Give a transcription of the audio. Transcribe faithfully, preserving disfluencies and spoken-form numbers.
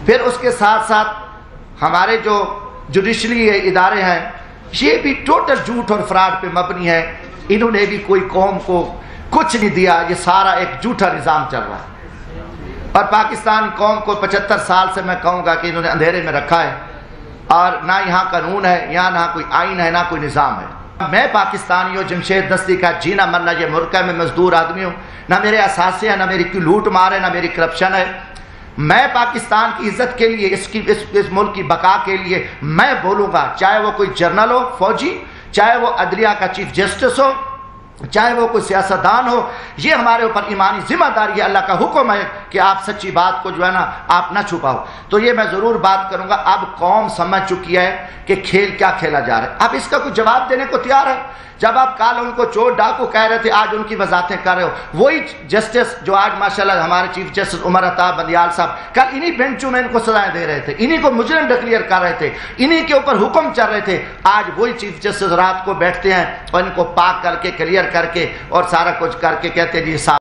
پھر اس کے ساتھ ساتھ ہمارے جو جوڈیشلی ادارے ہیں یہ بھی ٹوٹل جھوٹ اور فراڈ پہ مبنی ہے. انہوں نے بھی کوئی قوم کو کچھ نہیں دیا. یہ سارا ایک جھوٹا نظام چل رہا ہے. اور پاکستان قوم کو پچہتر سال سے میں کہوں گا کہ انہوں نے اندھیرے میں رکھا ہے، اور نہ یہاں قانون ہے، یہاں نہ کوئی آئین ہے، نہ کوئی نظام ہے. میں پاکستانی ہوں، جمشید دستی کا جینا مرنا یہ ملک ہے. میں مزدور آدمی ہوں. نہ میرے اثاثے ہیں، نہ میری کوئی لوٹ مار ہے، نہ میری کرپشن ہے. میں پاکستان کی عزت کے لیے، اس کی اس, اس ملک کی بقا کے لیے میں بولوں گا، چاہے وہ کوئی جرنل ہو، فوجی، چاہے وہ عدلیہ کا چیف جسٹس ہو، چاہے وہ کوئی سیاستدان ہو. یہ ہمارے اوپر ایمانی ذمہ داری ہے. اللہ کا حکم ہے کہ آپ سچی بات کو جو ہے نا آپ نہ چھپاؤ. تو یہ میں ضرور بات کروں گا. اب قوم سمجھ چکی ہے کہ کھیل کیا کھیلا جا رہا ہے. اب اس کا کوئی جواب دینے کو تیار ہے. جب آپ کال ان کو چور ڈاکو کہہ رہے تھے، آج ان کی وضاحتیں کر رہے ہو. وہی جسٹس جو آج ماشاءاللہ ہمارے چیف جسٹس عمر عطا بندیال صاحب کل انہی بینچوں میں ان کو سزائیں دے رہے تھے، انہی کو مجرم ڈکلیئر کر رہے تھے، انہی کے اوپر حکم چل رہے تھے. آج وہی چیف جسٹس رات کو بیٹھتے ہیں اور ان کو پاک کر کے کلیئر کر کے اور سارا کچھ کر کے کہتے ہیں جی صاحب